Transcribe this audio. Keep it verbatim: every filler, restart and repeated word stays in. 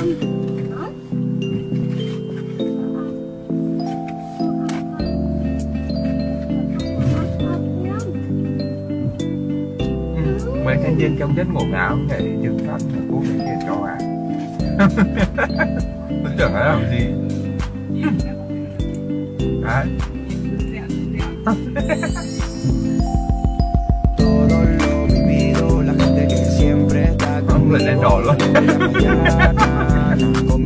Mấy thanh niên trong giấc ngủ ngáo nhảy chừng phát là cô phải tiền cho à. Tôi tưởng nó làm gì. Đấy. Không lên đèn đỏ luôn.